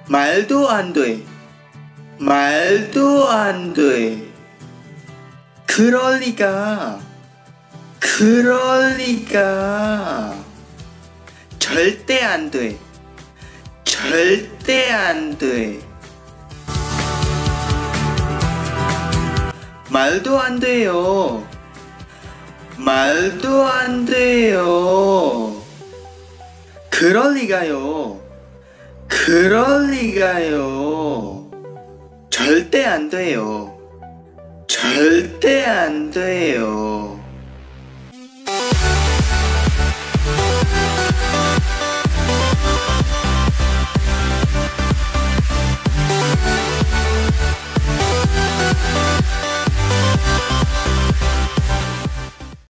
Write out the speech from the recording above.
말도 안 돼. 말도 안 돼. 그럴 리가. 그럴 리가. 절대 안 돼. 절대 안 돼. 말도 안 돼요. 말도 안 돼요. 그럴 리가요. 그럴 리가요. 절대 안 돼요. 절대 안 돼요.